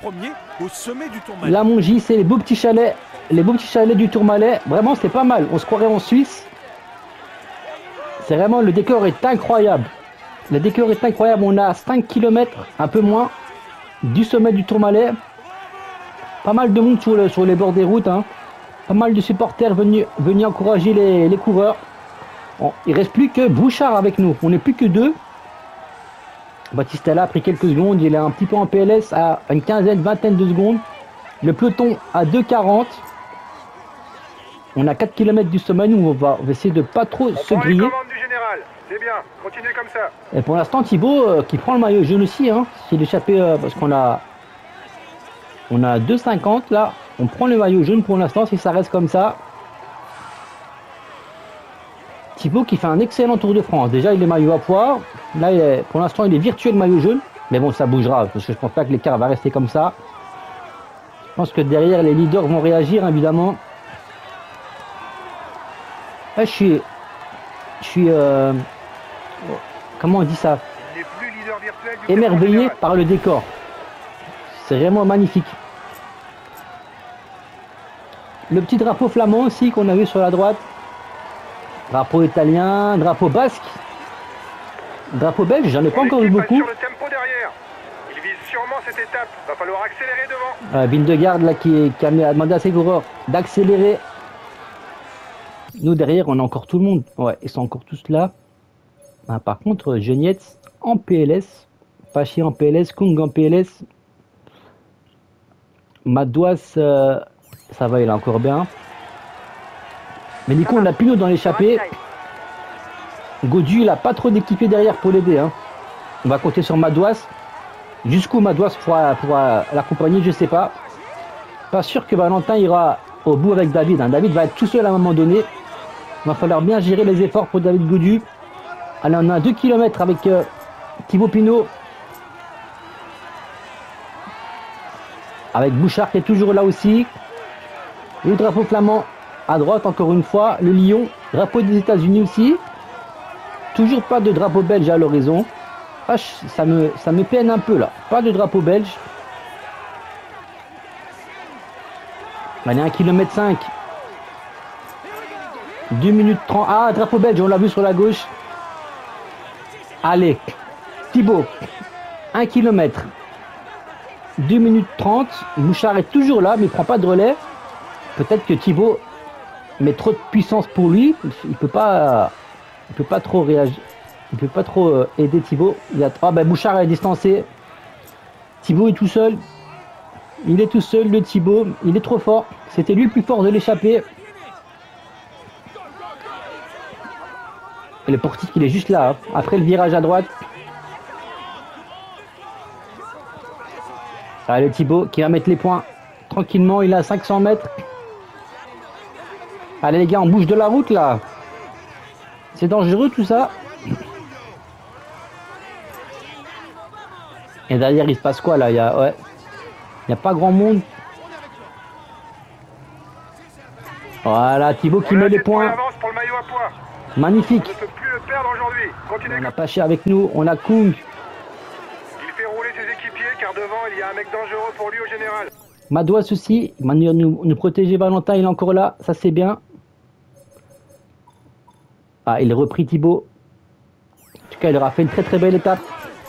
La Mongie, c'est les beaux petits chalets, les beaux petits chalets du Tourmalet. Vraiment, c'est pas mal. On se croirait en Suisse. C'est vraiment, le décor est incroyable. Le décor est incroyable. On a cinq kilomètres, un peu moins, du sommet du Tourmalet. Pas mal de monde sur, le, sur les bords des routes. Hein. Pas mal de supporters venus, venus encourager les, les coureurs. Bon, il reste plus que Bouchard avec nous. On n'est plus que deux. Battistella a pris quelques secondes, il est un petit peu en P L S à une quinzaine, vingtaine de secondes. Le peloton à deux quarante. On a quatre kilomètres du sommet, nous on va, on va essayer de pas trop On se prend les griller. commandes du général. C'est bien, continuez comme ça. Et pour l'instant Thibaut euh, qui prend le maillot jaune aussi, hein, s'il échappé euh, parce qu'on a on a deux cinquante là. On prend le maillot jaune pour l'instant si ça reste comme ça. Thibaut qui fait un excellent Tour de France. Déjà il est maillot à poids. Là il est, pour l'instant il est virtuel maillot jaune. Mais bon ça bougera parce que je pense pas que l'écart va rester comme ça. Je pense que derrière les leaders vont réagir évidemment. Là, je suis... Je suis... Euh, comment on dit ça? Il n'est plus leader virtuel. personnel du émerveillé général. par le décor. C'est vraiment magnifique. Le petit drapeau flamand aussi qu'on a vu sur la droite. Drapeau italien, drapeau basque. Drapeau belge, j'en ai pas Mon encore vu équipe beaucoup. assure le tempo derrière. Il vise sûrement cette étape. Va falloir accélérer devant. Euh, Vindegarde là qui, qui a, mis- a demandé à ses coureurs d'accélérer. Nous derrière on a encore tout le monde. Ouais, ils sont encore tous là. Ah, par contre, Genietz en P L S. Pachi en P L S, Kung en P L S. Madouas, euh, ça va, il est encore bien. Mais du coup, on a Pinot dans l'échappée. Godu, il a pas trop d'équipiers derrière pour l'aider. Hein. On va compter sur Madouas. Jusqu'où Madouas pourra, pourra l'accompagner, je sais pas. Pas sûr que Valentin ira au bout avec David. Hein. David va être tout seul à un moment donné. Il va falloir bien gérer les efforts pour David Godu. Allez, on a deux kilomètres avec euh, Thibaut Pinot. Avec Bouchard qui est toujours là aussi. Le drapeau flamand à droite encore une fois. Le lion, drapeau des États-Unis aussi. Toujours pas de drapeau belge à l'horizon. Ah, ça me, ça me peine un peu là. Pas de drapeau belge. Allez, un kilomètre cinq. deux minutes trente. Ah, drapeau belge, on l'a vu sur la gauche. Allez, Thibaut, un kilomètre. deux minutes trente. Bouchard est toujours là, mais il prend pas de relais. Peut-être que Thibaut met trop de puissance pour lui. Il peut pas, il peut pas trop réagir. Il peut pas trop euh, aider Thibaut. Il a ah, ben Bouchard est distancé. Thibaut est tout seul. Il est tout seul, le Thibaut. Il est trop fort. C'était lui le plus fort de l'échappée. Et le portique, il est juste là. Hein. Après le virage à droite. Allez, Thibaut qui va mettre les points tranquillement. Il est à cinq cents mètres. Allez, les gars, on bouge de la route là. C'est dangereux tout ça. Et derrière, il se passe quoi là? Il y a, ouais. Il n'y a pas grand monde. Voilà, Thibaut qui Voilà, met les sept points points. d'avance pour le maillot à poids. Magnifique. On ne peut plus le perdre aujourd'hui. Continuez. On a Paché avec nous. On a Kung. Il fait rouler ses équipiers car devant il y a un mec dangereux pour lui au général. Madouas aussi. Manière de nous, nous protéger Valentin. Il est encore là. Ça, c'est bien. Ah, il a repris Thibaut. En tout cas, il aura fait une très très belle étape.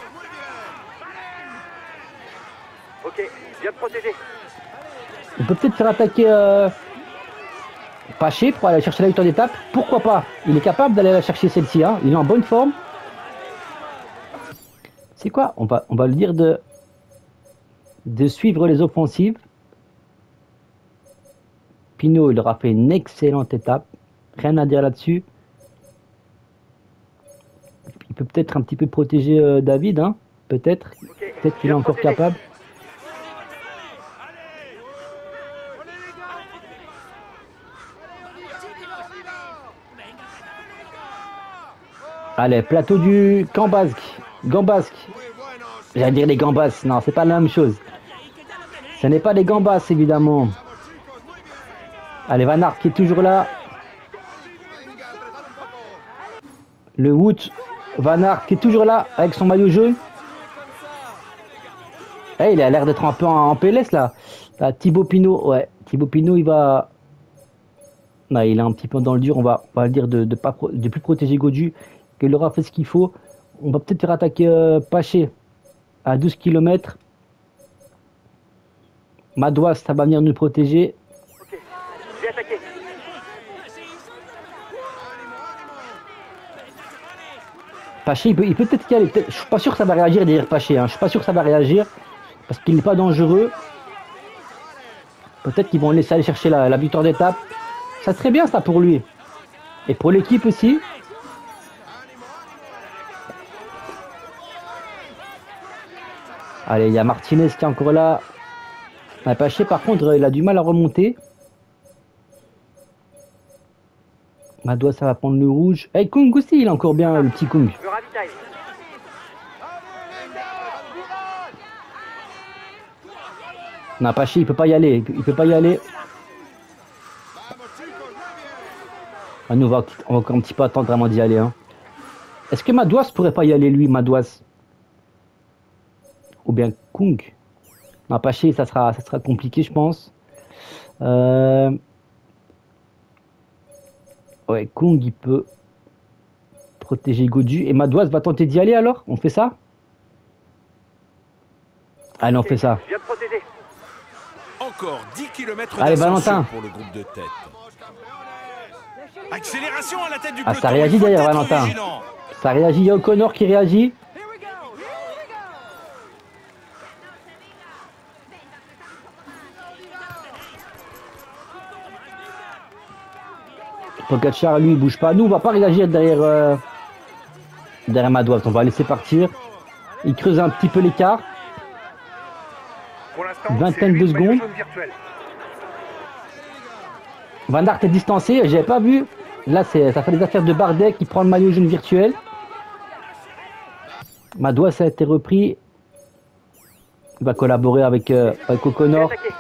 Ok, bien protégé. On peut peut-être faire attaquer euh, Paché pour aller chercher la victoire d'étape. Pourquoi pas? Il est capable d'aller la chercher celle-ci. Hein. Il est en bonne forme. C'est quoi? On va, on va le dire de, de suivre les offensives. Pinot, il aura fait une excellente étape. Rien à dire là-dessus. Il peut peut-être un petit peu protéger euh, David. Hein. Peut-être. Ok, Peut-être qu'il est bien encore protégé. capable. Allez, plateau du Camp Basque. Gants basques. J'allais dire les gambas. Non, c'est pas la même chose. Ce n'est pas les gambas, évidemment. Allez, Van Aert qui est toujours là. Le Wout Van Aert qui est toujours là avec son maillot jaune. Eh, il a l'air d'être un peu en, en P L S là. Là, Thibaut Pinot, ouais. Thibaut Pinot, il va. Non, il est un petit peu dans le dur. On va, on va le dire de, de, pas, de plus protéger Godu. Qu'il aura fait ce qu'il faut. On va peut-être faire attaquer euh, Paché à douze kilomètres. Madouas, ça va venir nous protéger. Ok, bien attaqué. Paché, il peut, il peut peut-être y aller. Peut-être- je suis pas sûr que ça va réagir derrière Paché. Hein. Je suis pas sûr que ça va réagir. Parce qu'il n'est pas dangereux. Peut-être qu'ils vont laisser aller chercher la, la victoire d'étape. Ça serait bien ça pour lui. Et pour l'équipe aussi. Allez, il y a Martinez qui est encore là. Ah, Paché, par contre, il a du mal à remonter. Madouas, ça va prendre le rouge. Et Kung aussi, il est encore bien, le petit Kung. Je me ravitaille. Non, Paché, il peut pas y aller. Il peut pas y aller. Ah, nous, on va, on va encore un petit peu attendre vraiment d'y aller. Hein. Est-ce que Madouas pourrait pas y aller, lui, Madouas? ou bien Kung. Non, Paché, ça sera, ça sera compliqué, je pense. Euh... Ouais, Kung, il peut protéger Godu. Et Madouas va tenter d'y aller alors? On fait ça? Allez, on fait ça. Je viens de protéger. Encore dix kilomètres Allez, d'ascension Valentin. pour le groupe de tête. Accélération à la tête du Ah, peloton. ça réagit il faut d'ailleurs, être Valentin. vigilant. Ça réagit, il y a O'Connor qui réagit. Pogacar, lui, il bouge pas. Nous, on va pas réagir derrière, euh, derrière Madouas. On va laisser partir. Il creuse un petit peu l'écart. Pour l'instant, Vingtaine c'est de lui le maillot secondes. jaune virtuel. Van Aert est distancé, j'avais pas vu. Là, c'est, ça fait les affaires de Bardet qui prend le maillot jaune virtuel. Madouas a été repris. Il va collaborer avec, euh, avec J'ai O'Connor. attaqué.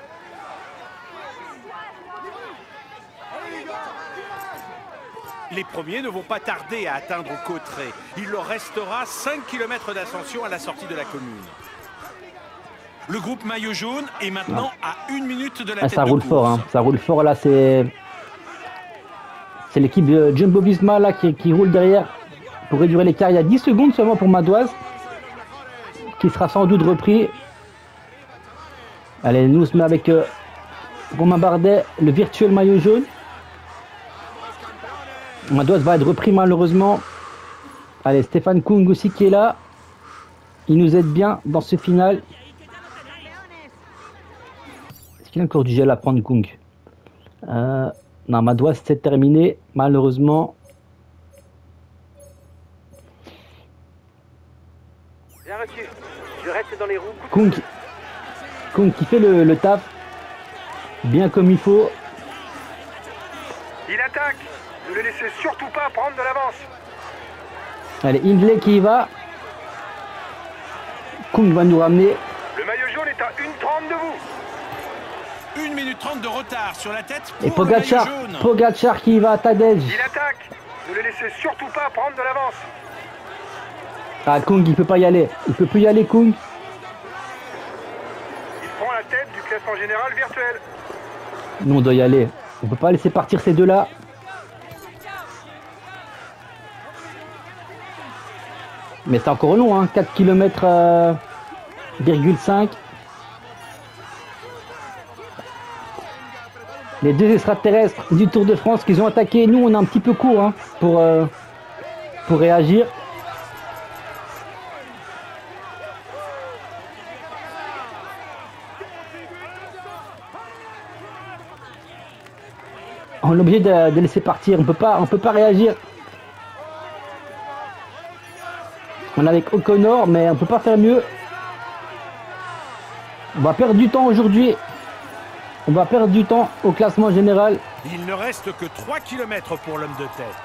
Les premiers ne vont pas tarder à atteindre Cauterets. Il leur restera cinq kilomètres d'ascension à la sortie de la commune. Le groupe maillot jaune est maintenant à une minute de la Ah, tête ça de roule course. fort, hein. Ça roule fort là, c'est. C'est l'équipe de Jumbo Visma là qui, qui roule derrière pour réduire l'écart. Il y a dix secondes seulement pour Madouas, qui sera sans doute repris. Allez, nous on se met avec euh, Romain Bardet, le virtuel maillot jaune. Madouas va être repris malheureusement. Allez, Stéphane Kung aussi qui est là. Il nous aide bien dans ce final. Est-ce qu'il a encore du gel à prendre, Kung? euh, Non, Madouas c'est terminé malheureusement. Bien reçu. Je reste dans les roues. Kung, Kung qui fait le, le taf bien comme il faut. Il attaque. Ne le laissez surtout pas prendre de l'avance. Allez, Hindley qui y va. Kung va nous ramener. Le maillot jaune est à une trente de vous. une minute trente de retard sur la tête Et pour le maillot Pogacar, jaune. Pogacar qui y va à Tadej. Il attaque. Ne le laissez surtout pas prendre de l'avance. Ah, Kung il peut pas y aller. Il peut plus y aller, Kung. Il prend la tête du classement général virtuel. Nous on doit y aller. On peut pas laisser partir ces deux-là. Mais c'est encore long, hein. quatre kilomètres virgule cinq. Les deux extraterrestres du Tour de France qu'ils ont attaqué. Nous on est un petit peu court hein, pour, euh, pour réagir. On est obligé de, de laisser partir. On peut pas, on peut pas réagir. On est avec O'Connor, mais on peut pas faire mieux. On va perdre du temps aujourd'hui. On va perdre du temps au classement général. Il ne reste que trois kilomètres pour l'homme de tête.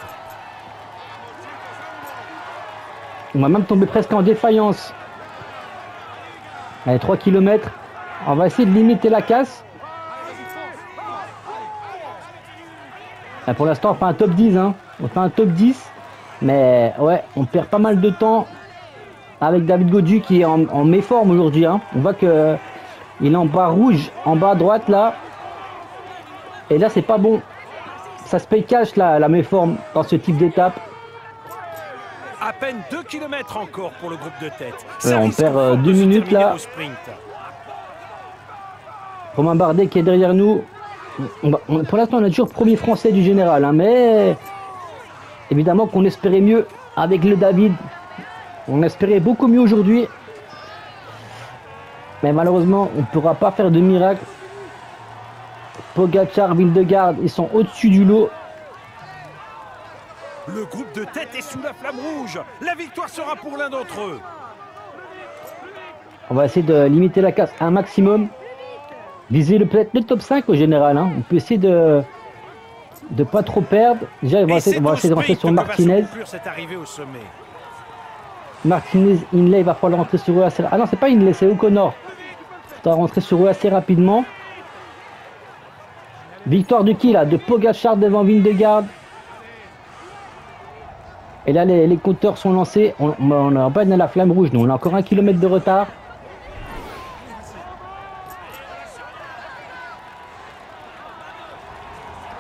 On va même tomber presque en défaillance. Allez, trois kilomètres. On va essayer de limiter la casse. Là, pour l'instant, on fait un top dix. Hein. On fait un top dix. Mais ouais, on perd pas mal de temps avec David Godu qui est en, en méforme aujourd'hui. Hein. On voit que il est en bas rouge, en bas à droite là. Et là, c'est pas bon. Ça se paye cash là, la méforme dans ce type d'étape. À peine deux kilomètres encore pour le groupe de tête. Ouais, Ça on risque perd, euh, fort de deux se minutes, terminer là. au sprint. Romain Bardet qui est derrière nous. On va- on- pour l'instant, on est toujours premier français du général. Hein, mais évidemment qu'on espérait mieux avec le David. On espérait beaucoup mieux aujourd'hui. Mais malheureusement, on ne pourra pas faire de miracle. Pogacar, Vingegaard, ils sont au-dessus du lot. Le groupe de tête est sous la flamme rouge. La victoire sera pour l'un d'entre eux. On va essayer de limiter la casse un maximum. Viser le- peut-être le top cinq au général. Hein. On peut essayer de ne pas trop perdre. Déjà, on va Et essayer, c'est on va au essayer de rentrer sprint sur que va se Martinez. conclure cette arrivée au sommet. Martinez, Inlay, il va falloir rentrer sur eux assez... Ah non, c'est pas Inlay, c'est O'Connor. Il faudra rentrer sur eux assez rapidement. Victoire de qui là? De Pogacar devant Vingegaard. Et là, les, les compteurs sont lancés. On, on a pas dans la flamme rouge, nous. On a encore un kilomètre de retard.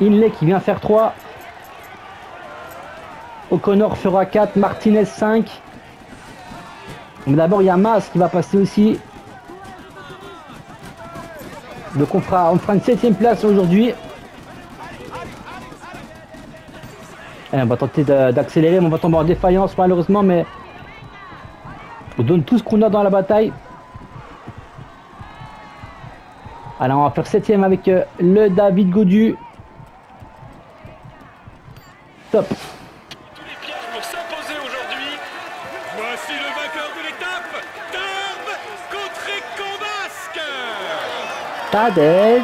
Inley qui vient faire trois. O'Connor fera quatre. Martinez cinq. Mais d'abord, il y a Mas qui va passer aussi. Donc on fera, on fera une septième place aujourd'hui. On va tenter d'accélérer, mais on va tomber en défaillance malheureusement, mais on donne tout ce qu'on a dans la bataille. Alors on va faire septième avec euh, le David Gaudu. Top. Tous les pièges pour s'imposer aujourd'hui. Voici le vainqueur de l'étape. Tadej Kotrek-Kambasque. Tadej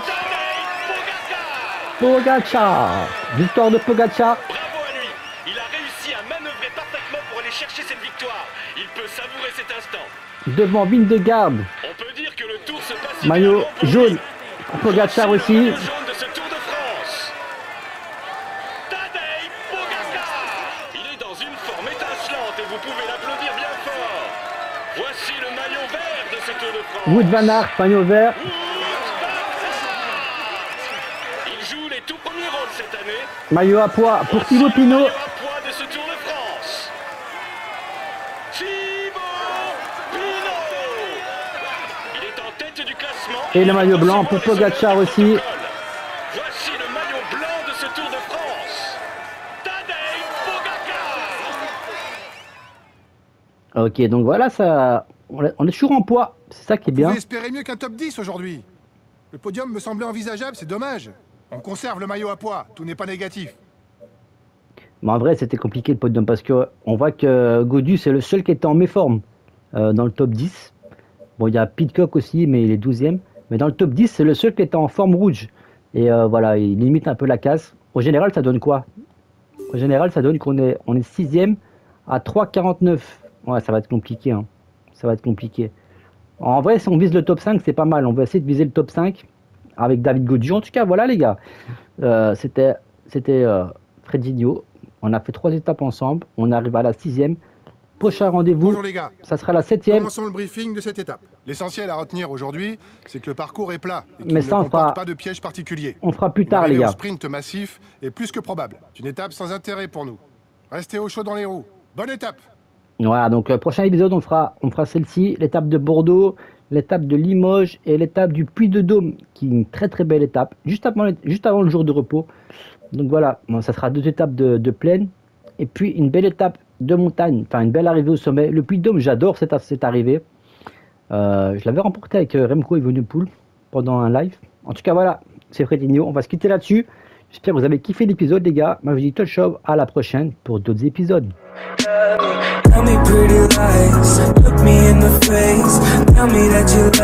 Pogačar. Victoire de Pogačar. Bravo à lui. Il a réussi à manœuvrer parfaitement pour aller chercher cette victoire. Il peut savourer cet instant. Devant Vingegaard. On peut dire que le tour se passe Maillot idéalement pour jaune. lui. Pogačar Voici le aussi. maillot jaune de ce Tour de France. Tadej Pogačar. Il est dans une forme étincelante et vous pouvez l'applaudir bien fort. Voici le maillot vert de ce Tour de France. Wout van Aert, maillot vert. Wout van Aert. Il joue les tout premiers rôles cette année. Maillot à poids pour Thibaut Pinot. Maillot à poids de ce Tour de France. Thibaut Pinot. Il est en tête du classement. Et le maillot blanc pour Pogačar aussi. Voici le maillot blanc de ce Tour de France. Tadej Pogačar. Ok, donc voilà, ça, on est toujours en poids. C'est ça qui est Vous bien. pouvez espérer mieux qu'un top dix aujourd'hui. Le podium me semblait envisageable, c'est dommage. On conserve le maillot à poids, tout n'est pas négatif. Mais en vrai, c'était compliqué le podium parce que on voit que Gaudu, c'est le seul qui était en méforme euh, dans le top dix. Bon, il y a Pidcock aussi, mais il est douzième. Mais dans le top dix, c'est le seul qui était en forme rouge. Et euh, voilà, il limite un peu la casse. Au général, ça donne quoi? Au général, ça donne qu'on est, on est sixième à trois quarante-neuf. Ouais, ça va être compliqué. Hein. Ça va être compliqué. En vrai, si on vise le top cinq, c'est pas mal. On va essayer de viser le top cinq avec David Gaudu. En tout cas, voilà les gars. Euh, c'était c'était euh, Fredinho. On a fait trois étapes ensemble. On arrive à la sixième. Prochain rendez-vous, Bonjour les gars. ça sera la septième. Commençons le briefing de cette étape. L'essentiel à retenir aujourd'hui, c'est que le parcours est plat et qu'il Mais ne ça, on comporte fera- pas de piège particulier. On fera plus Une tard les arrivée au gars. sprint massif est plus que probable. C'est une étape sans intérêt pour nous. Restez au chaud dans les roues. Bonne étape. Voilà, donc euh, prochain épisode, on fera, on fera celle-ci, l'étape de Bordeaux, l'étape de Limoges et l'étape du Puy-de-Dôme, qui est une très très belle étape, juste avant, juste avant le jour de repos. Donc voilà, bon, ça sera deux étapes de, de plaine et puis une belle étape de montagne, enfin une belle arrivée au sommet. Le Puy-de-Dôme, j'adore cette, cette arrivée. Euh, je l'avais remporté avec euh, Remco Evenepoel pendant un live. En tout cas, voilà, c'est Fredinho, on va se quitter là-dessus. J'espère que vous avez kiffé l'épisode, les gars. Moi, je vous dis ciao, ciao, à la prochaine pour d'autres épisodes. Tell me pretty lies, look me in the face. Tell me that you